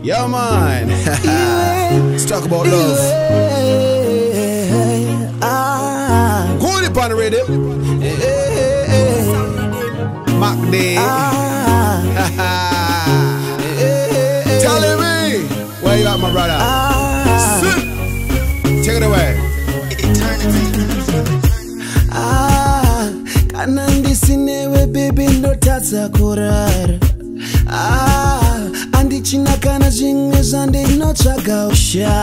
Yeah, man. Let's talk about love. Go on upon the rhythm. Mac Day. Tell me where you at, my brother. Take it away. Kanandi sinewe baby ndo tatsa kurara. Andi china kana zvinge zvandinotsvaga usha.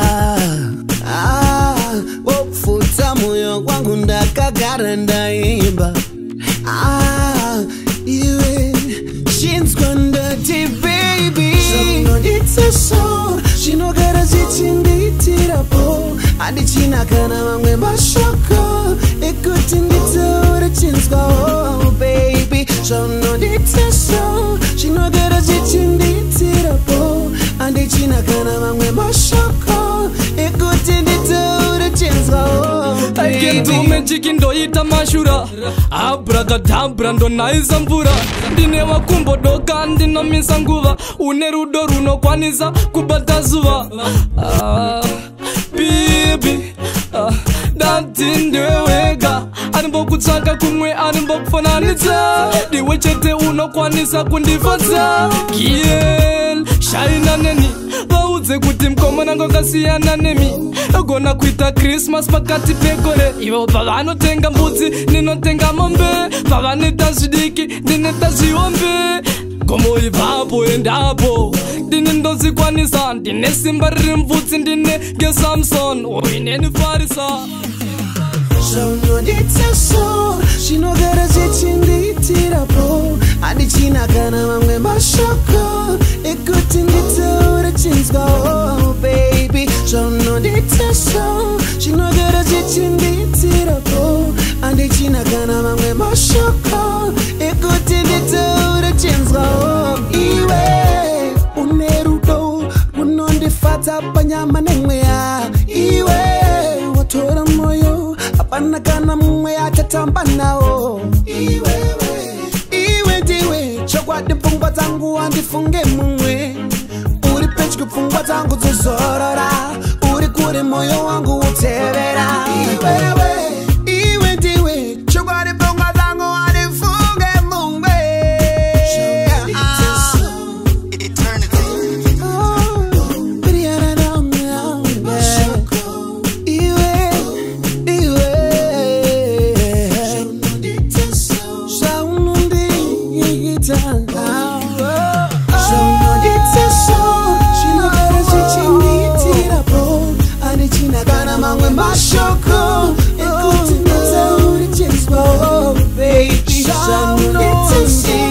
Wopfuta moyo wangu ndakagara ndaimba. Iwe shinzwa ndati baby zvamunoditsa so zvinogara zvichindiitirapo. Andi china kana mamwe mashoko ekuti nditaure chinzwa. Oh baby zvamunoditsa so zvinogara zvichindiitirapo. Andi china kana mamwe mashoko ekuti nditaure chinzwa. Oh baby I can do magic ndoita mashura. Abracadabra ndonaisa mvura. Ndine wakumbo doka ndinomisa nguva. Une rudo runokwanisa kubata zuva. Baby dati ndewega. Animbokutsvaka kumwe animbokufananidza. Ndiwe chete unokwanisa kundifadza. Girl shaina neni vaudze kuti mukomana ngakasiyana nemi. Gona kuita Christmas pakati pegore. Ivo pavanotenga mbudzi ndinotenga mombe. Pavaneta zvidiki ndineta zviombe. Gomo ipapo endapo ndine ndozikwanisa. Ndine simba riri mvutsi ndine ngeSamson uineni farisa. zvaunoditsa so zvinogara zvichindiitirapo. Andi china kana mamwe mashoko ekuti nditaure chinzwa. Oh baby zvaunoditsa so zvinogara zvichindiitirapo. Andi china kana mamwe mashoko ekuti nditaure chinzwa. Oh iwe une rudo runondifadza panyama nemweya. Iwe watora moyo hapana kana mumwe achatamba nawo. Iwe ndiwe chokwadi pfungwa dzangu handifunge mumwe. Uri pedyo pfungwa dzangu dzozorora. Uri kure moyo wangu utevera. Iwe ndiwe chokwadi pfungwa dzangu handifunge mumwe. Mashoko ekuti nditaure chinzwa. Oh baby zvamunoditsa so